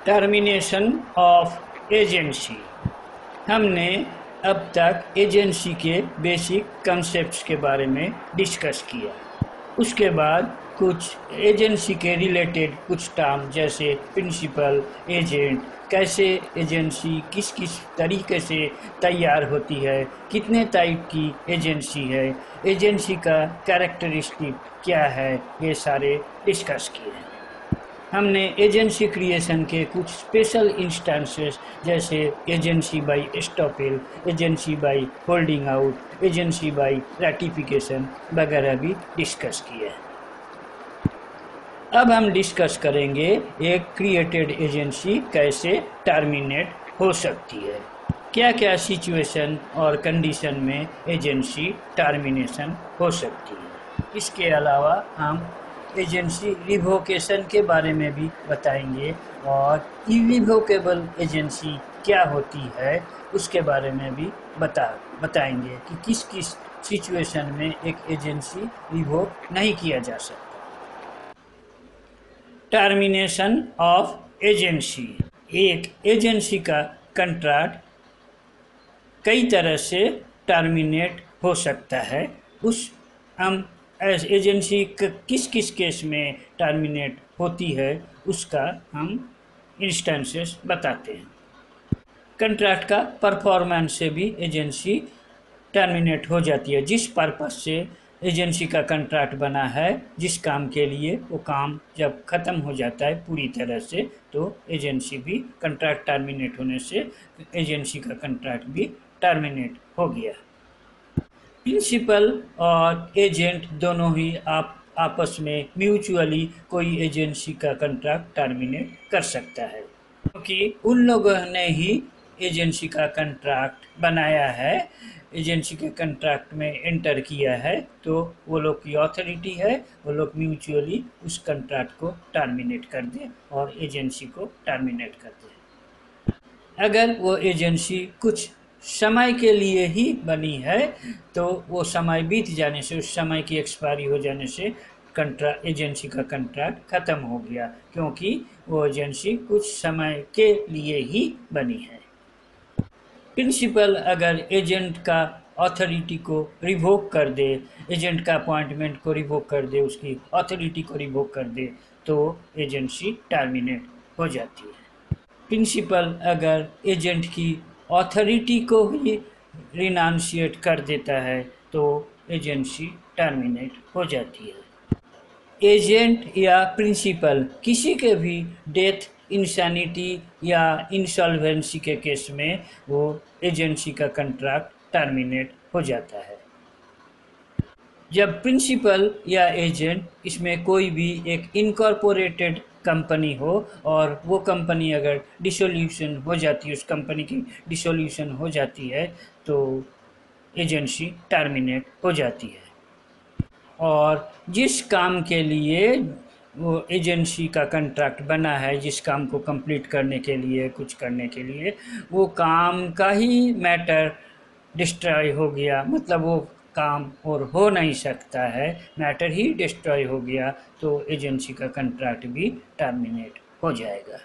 Termination of agency. हमने अब तक एजेंसी के बेसिक कंसेप्ट्स के बारे में डिस्कस किया। उसके बाद कुछ एजेंसी के रिलेटेड कुछ टर्म जैसे प्रिंसिपल, एजेंट, कैसे एजेंसी किस किस तरीके से तैयार होती है, कितने टाइप की एजेंसी है, एजेंसी का कैरेक्टरिस्टिक क्या है, ये सारे डिस्कस किए हैं। हमने एजेंसी क्रिएशन के कुछ स्पेशल इंस्टेंसेस जैसे agency by estoppel, agency by holding out, agency by ratification वगैरह भी डिस्कस किए हैं। अब हम डिस्कस करेंगे एक क्रिएटेड एजेंसी कैसे टर्मिनेट हो सकती है, क्या क्या सिचुएशन और कंडीशन में एजेंसी टर्मिनेशन हो सकती है। इसके अलावा हम एजेंसी रिवोकेशन के बारे में भी बताएंगे और इरिवोकेबल एजेंसी क्या होती है उसके बारे में भी बताएंगे कि किस किस सिचुएशन में एक एजेंसी रिवोक नहीं किया जा सकता। Termination of agency. एक एजेंसी का कंट्रैक्ट कई तरह से टर्मिनेट हो सकता है। हम एजेंसी किस किस केस में टर्मिनेट होती है उसका हम इंस्टेंसेस बताते हैं। कंट्रैक्ट का परफॉर्मेंस से भी एजेंसी टर्मिनेट हो जाती है। जिस पर्पस से एजेंसी का कंट्रैक्ट बना है, जिस काम के लिए, वो काम जब ख़त्म हो जाता है पूरी तरह से तो एजेंसी भी कंट्रैक्ट टर्मिनेट होने से एजेंसी का कंट्रैक्ट भी टर्मिनेट हो गया। प्रिंसिपल और एजेंट दोनों ही आपस में म्यूचुअली कोई एजेंसी का कंट्रैक्ट टर्मिनेट कर सकता है, क्योंकि उन लोगों ने ही एजेंसी का कंट्रैक्ट बनाया है, एजेंसी के कंट्रैक्ट में एंटर किया है, तो वो लोग की अथॉरिटी है, वो लोग म्यूचुअली उस कंट्रैक्ट को टर्मिनेट कर दे और एजेंसी को टर्मिनेट कर दे। अगर वो एजेंसी कुछ समय के लिए ही बनी है तो वो समय बीत जाने से, उस समय की एक्सपायरी हो जाने से एजेंसी का कंट्रैक्ट ख़त्म हो गया, क्योंकि वो एजेंसी कुछ समय के लिए ही बनी है। प्रिंसिपल अगर एजेंट का अथॉरिटी को रिवोक कर दे, एजेंट का अपॉइंटमेंट को रिवोक कर दे, उसकी अथॉरिटी को रिवोक कर दे तो एजेंसी टर्मिनेट हो जाती है। प्रिंसिपल अगर एजेंट की अथॉरिटी को ही रिनाउंशिएट कर देता है तो एजेंसी टर्मिनेट हो जाती है। एजेंट या प्रिंसिपल किसी के भी डेथ, इंसैनिटी या इंसॉल्वेंसी के केस में वो एजेंसी का कंट्रैक्ट टर्मिनेट हो जाता है। जब प्रिंसिपल या एजेंट इसमें कोई भी एक इनकॉर्पोरेटेड कंपनी हो और वो कंपनी अगर डिसोल्यूशन हो जाती है, उस कंपनी की डिसोल्यूशन हो जाती है तो एजेंसी टर्मिनेट हो जाती है। और जिस काम के लिए वो एजेंसी का कंट्रैक्ट बना है, जिस काम को कंप्लीट करने के लिए, कुछ करने के लिए, वो काम का ही मैटर डिस्ट्रॉय हो गया, मतलब वो काम और हो नहीं सकता है, मैटर ही डिस्ट्रॉय हो गया, तो एजेंसी का कंट्रैक्ट भी टर्मिनेट हो जाएगा।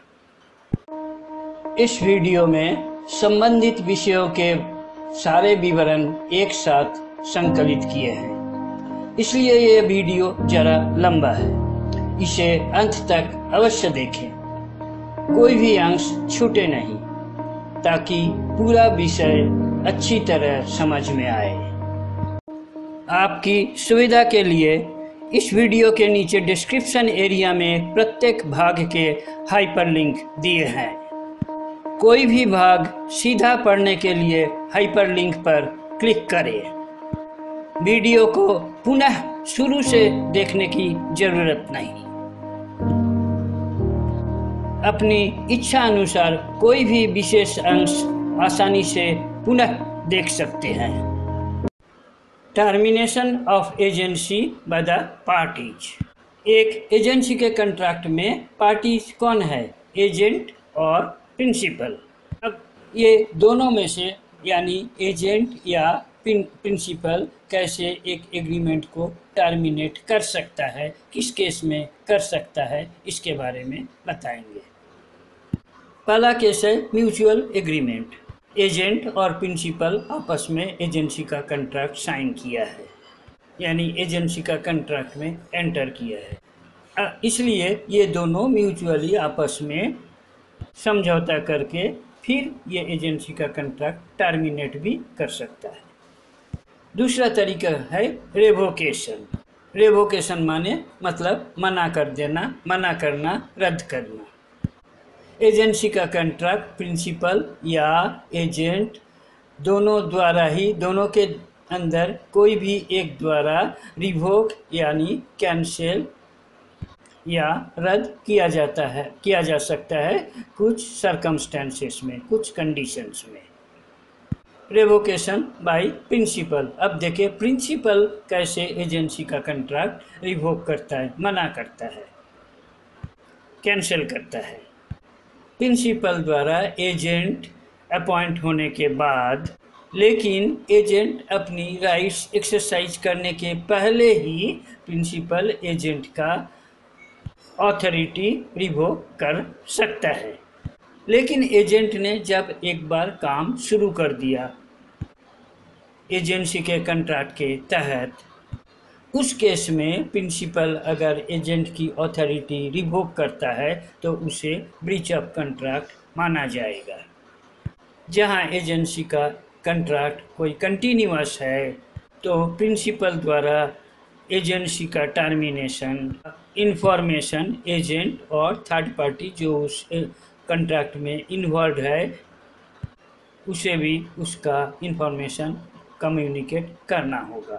इस वीडियो में संबंधित विषयों के सारे विवरण एक साथ संकलित किए हैं, इसलिए ये वीडियो जरा लंबा है, इसे अंत तक अवश्य देखें, कोई भी अंश छूटे नहीं, ताकि पूरा विषय अच्छी तरह समझ में आए। आपकी सुविधा के लिए इस वीडियो के नीचे डिस्क्रिप्शन एरिया में प्रत्येक भाग के हाइपरलिंक दिए हैं। कोई भी भाग सीधा पढ़ने के लिए हाइपरलिंक पर क्लिक करें। वीडियो को पुनः शुरू से देखने की जरूरत नहीं। अपनी इच्छा अनुसार कोई भी विशेष अंश आसानी से पुनः देख सकते हैं। Termination of agency by the parties. एक एजेंसी के कंट्रैक्ट में पार्टीज कौन है? एजेंट और प्रिंसिपल। अब ये दोनों में से यानी एजेंट या प्रिंसिपल कैसे एक एग्रीमेंट को टर्मिनेट कर सकता है, किस केस में कर सकता है, इसके बारे में बताएंगे। पहला केस है म्यूचुअल एग्रीमेंट। एजेंट और प्रिंसिपल आपस में एजेंसी का कंट्रैक्ट साइन किया है, यानी एजेंसी का कंट्रैक्ट में एंटर किया है। इसलिए ये दोनों म्यूचुअली आपस में समझौता करके फिर ये एजेंसी का कंट्रैक्ट टर्मिनेट भी कर सकता है। दूसरा तरीका है रेवोकेशन। रेवोकेशन माने मतलब मना कर देना, मना करना, रद्द करना। एजेंसी का कंट्रैक्ट प्रिंसिपल या एजेंट दोनों द्वारा ही, दोनों के अंदर कोई भी एक द्वारा रिवोक यानी कैंसिल या रद्द किया जा सकता है कुछ सर्कमस्टेंसेस में, कुछ कंडीशंस में। Revocation by principal. अब देखिए प्रिंसिपल कैसे एजेंसी का कंट्रैक्ट रिवोक करता है, मना करता है, कैंसिल करता है। प्रिंसिपल द्वारा एजेंट अपॉइंट होने के बाद, लेकिन एजेंट अपनी राइट्स एक्सरसाइज करने के पहले ही प्रिंसिपल एजेंट का अथॉरिटी रिवोक कर सकता है। लेकिन एजेंट ने जब एक बार काम शुरू कर दिया एजेंसी के कंट्रैक्ट के तहत, उस केस में प्रिंसिपल अगर एजेंट की अथॉरिटी रिवोक करता है तो उसे ब्रीच ऑफ कंट्रैक्ट माना जाएगा। जहां एजेंसी का कंट्रैक्ट कोई कंटिन्यूअस है तो प्रिंसिपल द्वारा एजेंसी का टर्मिनेशन, इंफॉर्मेशन एजेंट और थर्ड पार्टी जो उस कंट्रैक्ट में इन्वॉल्व है उसे भी उसका इंफॉर्मेशन कम्युनिकेट करना होगा।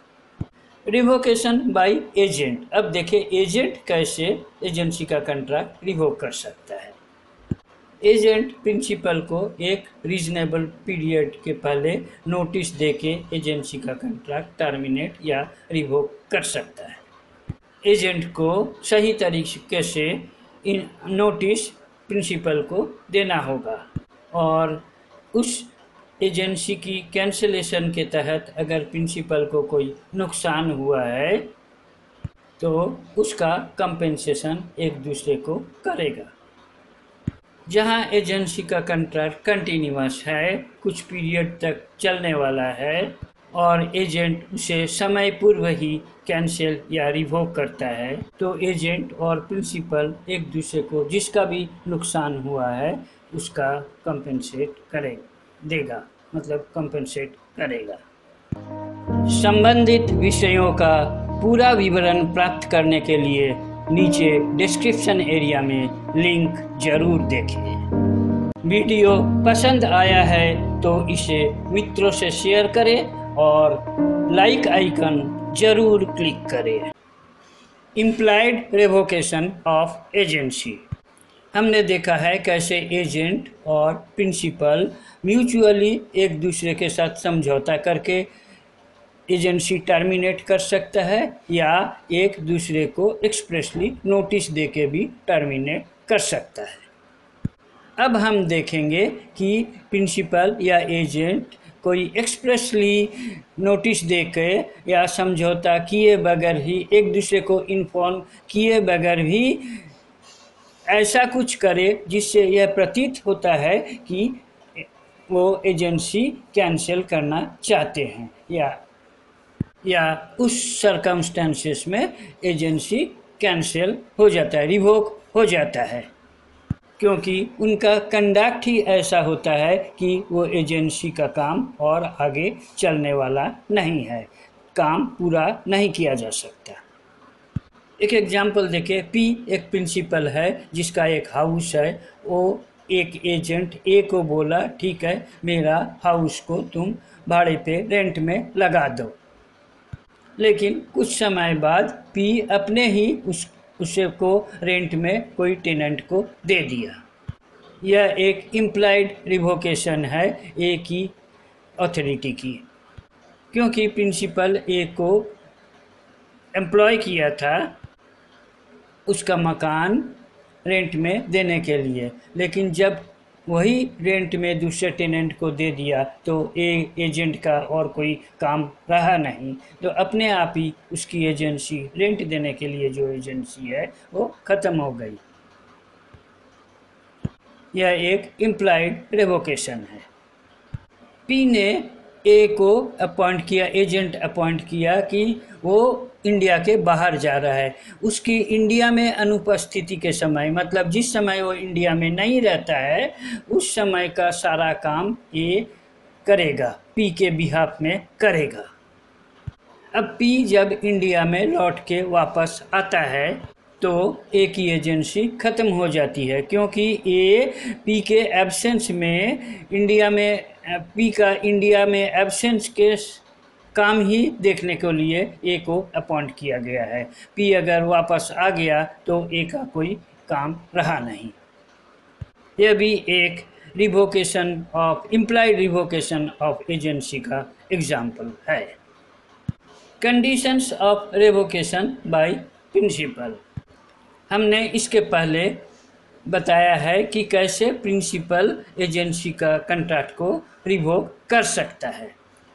Revocation by agent. अब देखिए एजेंट कैसे एजेंसी का कंट्रैक्ट रिवोक कर सकता है। एजेंट प्रिंसिपल को एक रीजनेबल पीरियड के पहले नोटिस देके एजेंसी का कंट्रैक्ट टर्मिनेट या रिवोक कर सकता है। एजेंट को सही तरीके से नोटिस प्रिंसिपल को देना होगा और उस एजेंसी की कैंसिलेशन के तहत अगर प्रिंसिपल को कोई नुकसान हुआ है तो उसका कंपेंसेशन एक दूसरे को करेगा। जहां एजेंसी का कंट्रैक्ट कंटिन्यूअस है, कुछ पीरियड तक चलने वाला है और एजेंट उसे समय पूर्व ही कैंसिल या रिवोक करता है, तो एजेंट और प्रिंसिपल एक दूसरे को जिसका भी नुकसान हुआ है उसका कंपेंसेट देगा, मतलब कंपेंसेट करेगा। संबंधित विषयों का पूरा विवरण प्राप्त करने के लिए नीचे डिस्क्रिप्शन एरिया में लिंक जरूर देखें। वीडियो पसंद आया है तो इसे मित्रों से शेयर करें और लाइक आइकन जरूर क्लिक करें। Implied revocation of agency. हमने देखा है कैसे एजेंट और प्रिंसिपल म्यूचुअली एक दूसरे के साथ समझौता करके एजेंसी टर्मिनेट कर सकता है या एक दूसरे को एक्सप्रेसली नोटिस देके भी टर्मिनेट कर सकता है। अब हम देखेंगे कि प्रिंसिपल या एजेंट कोई एक्सप्रेसली नोटिस देके या समझौता किए बगैर ही, एक दूसरे को इन्फॉर्म किए बगैर भी ऐसा कुछ करे जिससे यह प्रतीत होता है कि वो एजेंसी कैंसिल करना चाहते हैं या उस सर्कमस्टेंसेस में एजेंसी कैंसिल हो जाता है, रिवोक हो जाता है, क्योंकि उनका कंडक्ट ही ऐसा होता है कि वो एजेंसी का काम और आगे चलने वाला नहीं है, काम पूरा नहीं किया जा सकता। एक एग्जाम्पल देखिए, पी एक प्रिंसिपल है जिसका एक हाउस है। वो एक एजेंट ए को बोला ठीक है मेरा हाउस को तुम भाड़े पे रेंट में लगा दो, लेकिन कुछ समय बाद पी अपने ही उसे को रेंट में कोई टेनेंट को दे दिया। यह एक इम्प्लाइड रिवोकेशन है ए की अथॉरिटी की, क्योंकि प्रिंसिपल ए को एम्प्लॉय किया था उसका मकान रेंट में देने के लिए, लेकिन जब वही रेंट में दूसरे टेनेंट को दे दिया तो एजेंट का और कोई काम रहा नहीं, तो अपने आप ही उसकी एजेंसी, रेंट देने के लिए जो एजेंसी है वो ख़त्म हो गई। यह एक इम्प्लाइड रेवोकेशन है। पी ने ए को अपॉइंट किया, एजेंट अपॉइंट किया कि वो इंडिया के बाहर जा रहा है। उसकी इंडिया में अनुपस्थिति के समय, मतलब जिस समय वो इंडिया में नहीं रहता है, उस समय का सारा काम ए करेगा, पी के बिहाफ में करेगा। अब पी जब इंडिया में लौट के वापस आता है तो ए की एजेंसी ख़त्म हो जाती है, क्योंकि ए पी के एब्सेंस में इंडिया में, पी का इंडिया में एब्सेंस के काम ही देखने के लिए ए को अपॉइंट किया गया है। पी अगर वापस आ गया तो ए का कोई काम रहा नहीं। यह भी एक revocation of, implied revocation of agency का एग्जाम्पल है। Conditions of revocation by principal. हमने इसके पहले बताया है कि कैसे प्रिंसिपल एजेंसी का कॉन्ट्रैक्ट को रिवोक कर सकता है।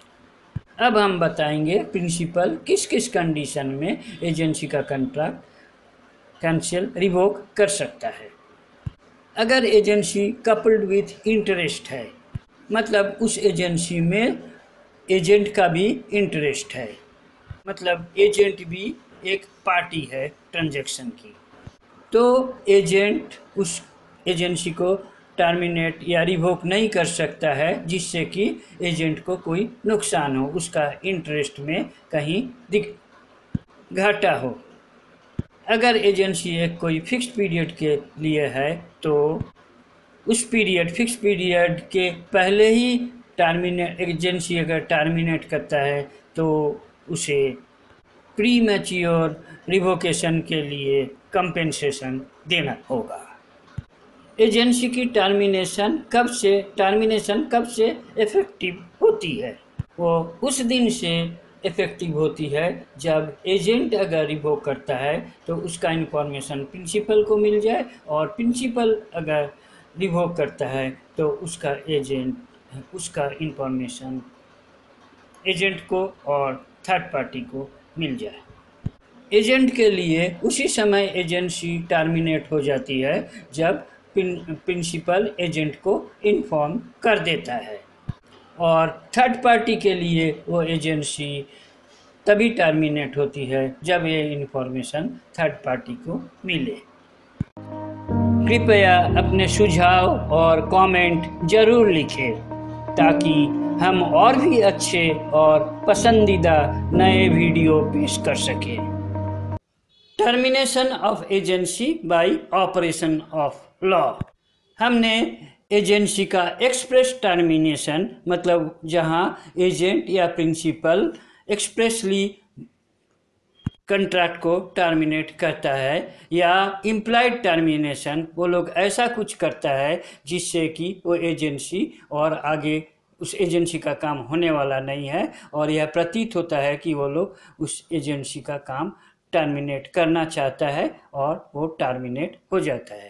अब हम बताएंगे प्रिंसिपल किस किस कंडीशन में एजेंसी का कॉन्ट्रैक्ट कैंसिल रिवोक कर सकता है। अगर एजेंसी कपल्ड विथ इंटरेस्ट है, मतलब उस एजेंसी में एजेंट का भी इंटरेस्ट है, मतलब एजेंट भी एक पार्टी है ट्रांजैक्शन की, तो एजेंट उस एजेंसी को टर्मिनेट या रिवोक नहीं कर सकता है जिससे कि एजेंट को कोई नुकसान हो, उसका इंटरेस्ट में कहीं घाटा हो। अगर एजेंसी एक कोई फिक्स पीरियड के लिए है तो उस पीरियड, फिक्स पीरियड के पहले ही एजेंसी अगर टर्मिनेट करता है तो उसे प्री मैच्योर रिवोकेशन के लिए कंपेंसेशन देना होगा। एजेंसी की टर्मिनेशन कब से इफेक्टिव होती है? वो उस दिन से इफेक्टिव होती है जब एजेंट अगर रिवोक करता है तो उसका इंफॉर्मेशन प्रिंसिपल को मिल जाए, और प्रिंसिपल अगर रिवोक करता है तो उसका इंफॉर्मेशन एजेंट को और थर्ड पार्टी को मिल जाए। एजेंट के लिए उसी समय एजेंसी टर्मिनेट हो जाती है जब प्रिंसिपल एजेंट को इन्फॉर्म कर देता है, और थर्ड पार्टी के लिए वो एजेंसी तभी टर्मिनेट होती है जब ये इन्फॉर्मेशन थर्ड पार्टी को मिले। कृपया अपने सुझाव और कमेंट जरूर लिखें ताकि हम और भी अच्छे और पसंदीदा नए वीडियो पेश कर सकें। Termination of agency by operation of law. हमने एजेंसी का एक्सप्रेस टर्मिनेशन, मतलब जहां एजेंट या प्रिंसिपल एक्सप्रेसली कॉन्ट्रैक्ट को टर्मिनेट करता है, या इम्प्लाइड टर्मिनेशन, वो लोग ऐसा कुछ करता है जिससे कि वो एजेंसी और आगे उस एजेंसी का काम होने वाला नहीं है, और यह प्रतीत होता है कि वो लोग उस एजेंसी का काम टर्मिनेट करना चाहता है और वो टर्मिनेट हो जाता है।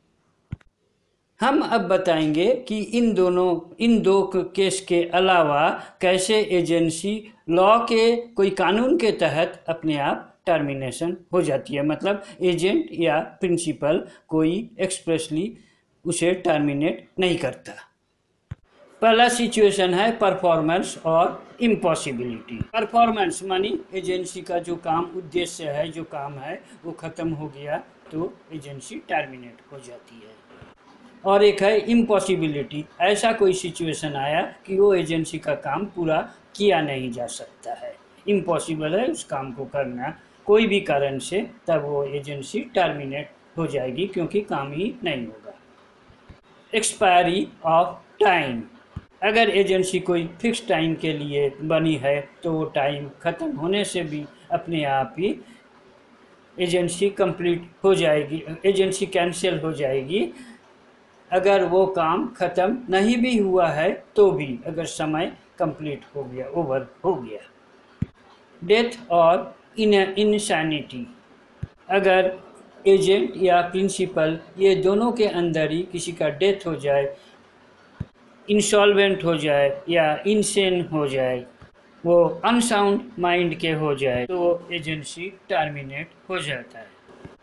हम अब बताएंगे कि इन दो केस के अलावा कैसे एजेंसी लॉ के कोई कानून के तहत अपने आप टर्मिनेशन हो जाती है, मतलब एजेंट या प्रिंसिपल कोई एक्सप्रेसली उसे टर्मिनेट नहीं करता। पहला सिचुएशन है परफॉर्मेंस और इम्पॉसिबिलिटी। परफॉर्मेंस मानी एजेंसी का जो काम उद्देश्य है, जो काम है वो ख़त्म हो गया तो एजेंसी टर्मिनेट हो जाती है। और एक है इम्पॉसिबिलिटी, ऐसा कोई सिचुएशन आया कि वो एजेंसी का काम पूरा किया नहीं जा सकता है, इम्पॉसिबल है उस काम को करना कोई भी कारण से, तब वो एजेंसी टर्मिनेट हो जाएगी क्योंकि काम ही नहीं होगा। Expiry of time. अगर एजेंसी कोई फिक्स टाइम के लिए बनी है तो वो टाइम ख़त्म होने से भी अपने आप ही एजेंसी कंप्लीट हो जाएगी, एजेंसी कैंसिल हो जाएगी। अगर वो काम ख़त्म नहीं भी हुआ है तो भी, अगर समय कंप्लीट हो गया, ओवर हो गया। डेथ और इनसैनिटी। अगर एजेंट या प्रिंसिपल ये दोनों के अंदर ही किसी का डेथ हो जाए, इंसॉल्वेंट हो जाए या इनसेन हो जाए, वो अनसाउंड माइंड के हो जाए, तो वो एजेंसी टर्मिनेट हो जाता है।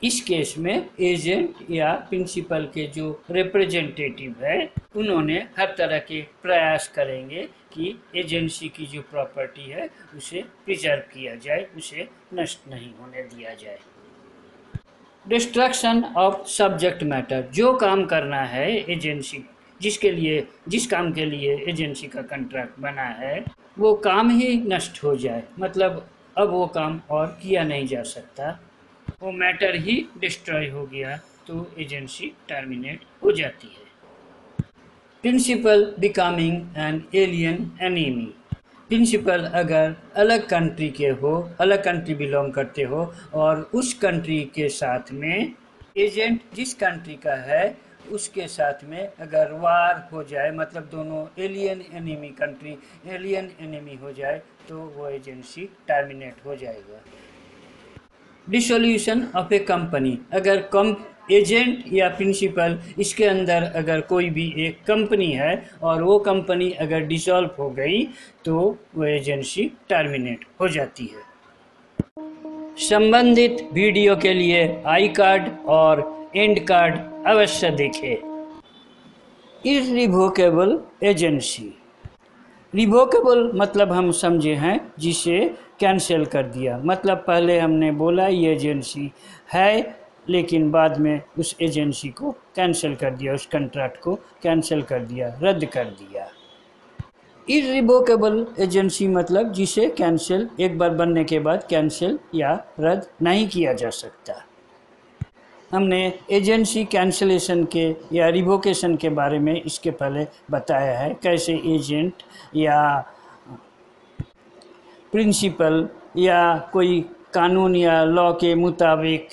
इस केस में एजेंट या प्रिंसिपल के जो रिप्रेजेंटेटिव है उन्होंने हर तरह के प्रयास करेंगे कि एजेंसी की जो प्रॉपर्टी है उसे प्रिजर्व किया जाए, उसे नष्ट नहीं होने दिया जाए। डिस्ट्रक्शन ऑफ सब्जेक्ट मैटर, जो काम करना है एजेंसी, जिस काम के लिए एजेंसी का कॉन्ट्रैक्ट बना है वो काम ही नष्ट हो जाए, मतलब अब वो काम और किया नहीं जा सकता, वो मैटर ही डिस्ट्रॉय हो गया तो एजेंसी टर्मिनेट हो जाती है। Principal becoming an alien enemy, principal अगर अलग कंट्री के हो, अलग कंट्री बिलोंग करते हो और उस कंट्री के साथ में एजेंट जिस कंट्री का है उसके साथ में अगर वार हो जाए, मतलब दोनों alien enemy country alien enemy हो जाए तो वो एजेंसी टर्मिनेट हो जाएगा। डिसोल्यूशन ऑफ ए कंपनी, अगर एजेंट या प्रिंसिपल इसके अंदर अगर कोई भी एक कंपनी है और वो कंपनी अगर डिसॉल्व हो गई तो वो एजेंसी टर्मिनेट हो जाती है। संबंधित वीडियो के लिए आई कार्ड और एंड कार्ड अवश्य देखें। इररिवोकेबल एजेंसी, रिवोकेबल मतलब हम समझे हैं जिसे कैंसिल कर दिया, मतलब पहले हमने बोला ये एजेंसी है लेकिन बाद में उस एजेंसी को कैंसिल कर दिया, उस कॉन्ट्रैक्ट को कैंसिल कर दिया, रद्द कर दिया। इररिवोकेबल एजेंसी मतलब जिसे कैंसिल एक बार बनने के बाद कैंसिल या रद्द नहीं किया जा सकता। हमने एजेंसी कैंसिलेशन के या रिवोकेशन के बारे में इसके पहले बताया है, कैसे एजेंट या प्रिंसिपल या कोई कानून या लॉ के मुताबिक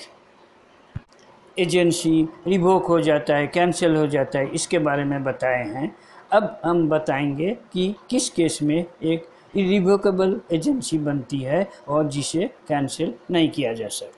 एजेंसी रिवोक हो जाता है, कैंसिल हो जाता है, इसके बारे में बताए हैं। अब हम बताएंगे कि किस केस में एक इरिवोकेबल एजेंसी बनती है और जिसे कैंसिल नहीं किया जा सकता।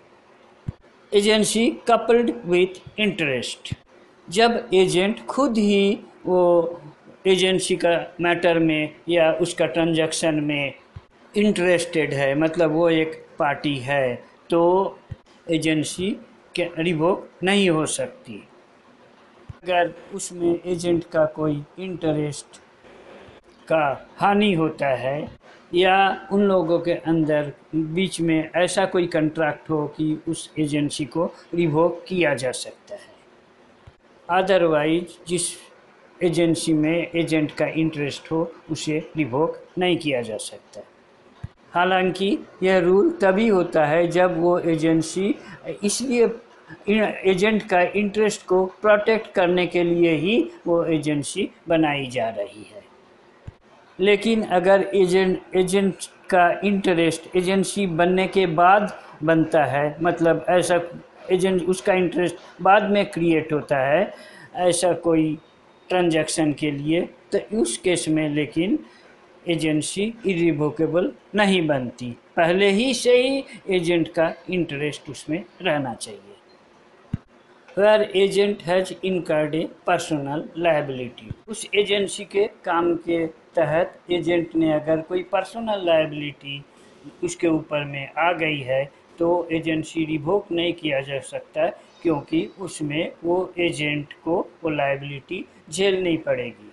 एजेंसी कपल्ड विथ इंटरेस्ट, जब एजेंट खुद ही वो एजेंसी का मैटर में या उसका ट्रांजैक्शन में इंटरेस्टेड है, मतलब वो एक पार्टी है, तो एजेंसी रिवोक नहीं हो सकती। अगर उसमें एजेंट का कोई इंटरेस्ट का हानि होता है या उन लोगों के अंदर बीच में ऐसा कोई कॉन्ट्रैक्ट हो कि उस एजेंसी को रिवोक किया जा सकता है। अदरवाइज जिस एजेंसी में एजेंट का इंटरेस्ट हो उसे रिवोक नहीं किया जा सकता। हालांकि यह रूल तभी होता है जब वो एजेंसी इसलिए एजेंट का इंटरेस्ट को प्रोटेक्ट करने के लिए ही वो एजेंसी बनाई जा रही है। लेकिन अगर एजेंट का इंटरेस्ट एजेंसी बनने के बाद बनता है, मतलब ऐसा एजेंट उसका इंटरेस्ट बाद में क्रिएट होता है ऐसा कोई ट्रांजैक्शन के लिए, तो उस केस में लेकिन एजेंसी इरिवोकेबल नहीं बनती, पहले ही से ही एजेंट का इंटरेस्ट उसमें रहना चाहिए। Where agent has incurred a personal liability, उस एजेंसी के काम के तहत एजेंट ने अगर कोई पर्सनल लायबिलिटी उसके ऊपर में आ गई है तो एजेंसी रिवोक नहीं किया जा सकता, क्योंकि उसमें वो एजेंट को वो लायबिलिटी झेलनी पड़ेगी।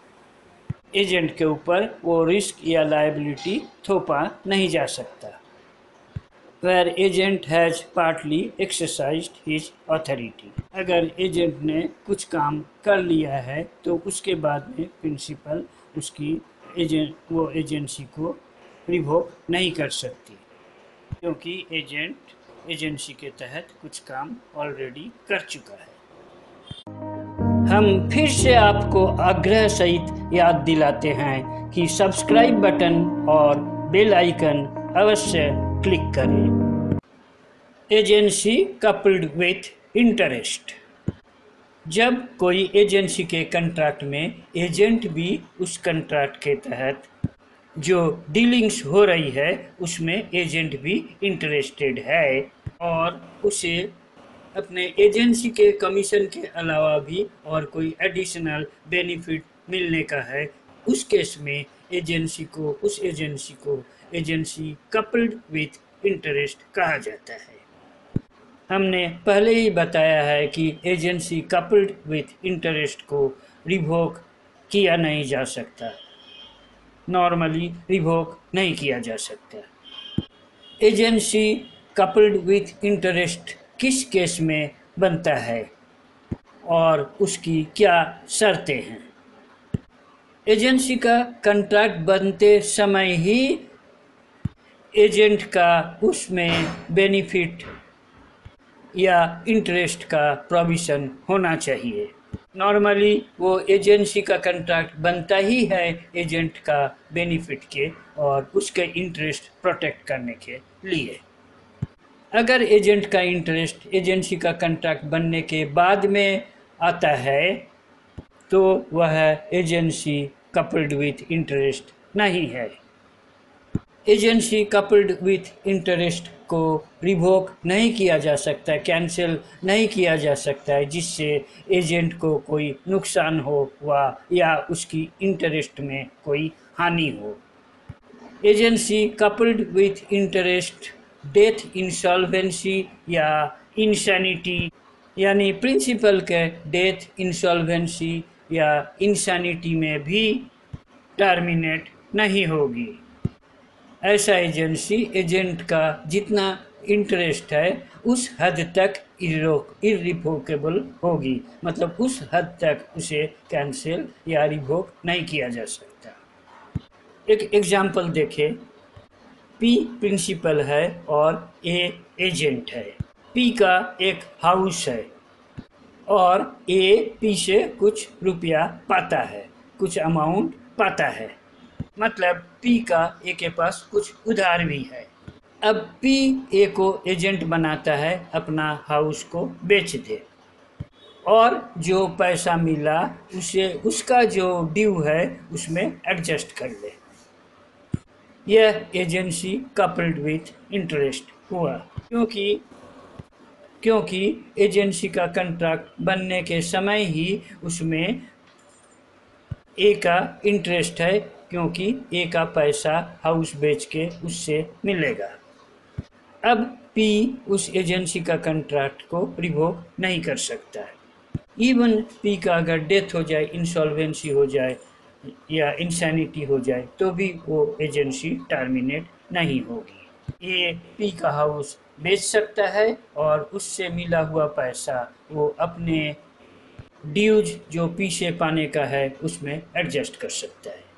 एजेंट के ऊपर वो रिस्क या लायबिलिटी थोपा नहीं जा सकता। Where agent has partly exercised his authority, अगर एजेंट ने कुछ काम कर लिया है तो उसके बाद में प्रिंसिपल उसकी वो एजेंसी को रिवोक नहीं कर सकती, क्योंकि एजेंट एजेंसी के तहत कुछ काम ऑलरेडी कर चुका है। हम फिर से आपको आग्रह सहित याद दिलाते हैं कि सब्सक्राइब बटन और बेल आइकन अवश्य क्लिक करें। एजेंसी कपल्ड विथ इंटरेस्ट, जब कोई एजेंसी के कॉन्ट्रैक्ट में एजेंट भी उस कॉन्ट्रैक्ट के तहत जो डीलिंग्स हो रही है उसमें एजेंट भी इंटरेस्टेड है और उसे अपने एजेंसी के कमीशन के अलावा भी और कोई एडिशनल बेनिफिट मिलने का है, उस केस में उस एजेंसी को एजेंसी कपल्ड विथ इंटरेस्ट कहा जाता है। हमने पहले ही बताया है कि एजेंसी कपल्ड विथ इंटरेस्ट को रिवोक किया नहीं जा सकता, नॉर्मली रिवोक नहीं किया जा सकता। एजेंसी कपल्ड विथ इंटरेस्ट किस केस में बनता है और उसकी क्या शर्तें हैं? एजेंसी का कॉन्ट्रैक्ट बनते समय ही एजेंट का उसमें बेनिफिट या इंटरेस्ट का प्रोविज़न होना चाहिए। नॉर्मली वो एजेंसी का कॉन्ट्रैक्ट बनता ही है एजेंट का बेनिफिट के और उसके इंटरेस्ट प्रोटेक्ट करने के लिए। अगर एजेंट का इंटरेस्ट एजेंसी का कॉन्ट्रैक्ट बनने के बाद में आता है तो वह एजेंसी कपल्ड विथ इंटरेस्ट नहीं है। एजेंसी कपल्ड विथ इंटरेस्ट को रिवोक नहीं किया जा सकता, कैंसिल नहीं किया जा सकता है जिससे एजेंट को कोई नुकसान हो या उसकी इंटरेस्ट में कोई हानि हो। Agency coupled with interest death, insolvency या इंसैनिटी यानी प्रिंसिपल के डेथ, इंसॉल्वेंसी या इंसैनिटी में भी टर्मिनेट नहीं होगी। ऐसा एजेंसी एजेंट का जितना इंटरेस्ट है उस हद तक इरिवोकेबल होगी, मतलब उस हद तक उसे कैंसिल या रिवोक नहीं किया जा सकता। एक एग्जाम्पल देखें। पी प्रिंसिपल है और ए एजेंट है। पी का एक हाउस है और ए पी से कुछ रुपया पाता है, कुछ अमाउंट पाता है, मतलब पी का ए के पास कुछ उधार भी है। अब पी ए को एजेंट बनाता है अपना हाउस को बेच दे और जो पैसा मिला उसे उसका जो ड्यू है उसमें एडजस्ट कर ले। यह एजेंसी कपल्ड विथ इंटरेस्ट हुआ, क्योंकि एजेंसी का कॉन्ट्रैक्ट बनने के समय ही उसमें ए का इंटरेस्ट है, क्योंकि ए का पैसा हाउस बेच के उससे मिलेगा। अब पी उस एजेंसी का कॉन्ट्रैक्ट को रिवोक नहीं कर सकता है। इवन पी का अगर डेथ हो जाए, इंसॉल्वेंसी हो जाए या इंसैनिटी हो जाए तो भी वो एजेंसी टर्मिनेट नहीं होगी। ए पी का हाउस बेच सकता है और उससे मिला हुआ पैसा वो अपने ड्यूज जो पी से पाने का है उसमें एडजस्ट कर सकता है।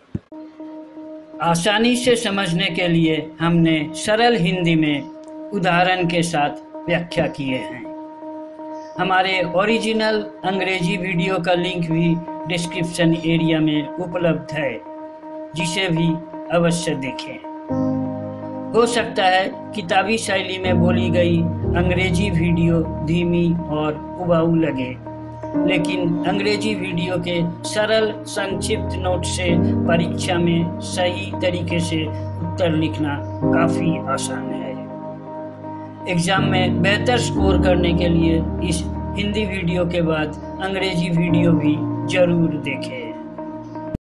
आसानी से समझने के लिए हमने सरल हिंदी में उदाहरण के साथ व्याख्या किए हैं। हमारे ओरिजिनल अंग्रेजी वीडियो का लिंक भी डिस्क्रिप्शन एरिया में उपलब्ध है, जिसे भी अवश्य देखें। हो सकता है किताबी शैली में बोली गई अंग्रेजी वीडियो धीमी और उबाऊ लगे, लेकिन अंग्रेजी वीडियो के सरल संक्षिप्त नोट से परीक्षा में सही तरीके से उत्तर लिखना काफ़ी आसान है। एग्ज़ाम में बेहतर स्कोर करने के लिए इस हिंदी वीडियो के बाद अंग्रेजी वीडियो भी ज़रूर देखें।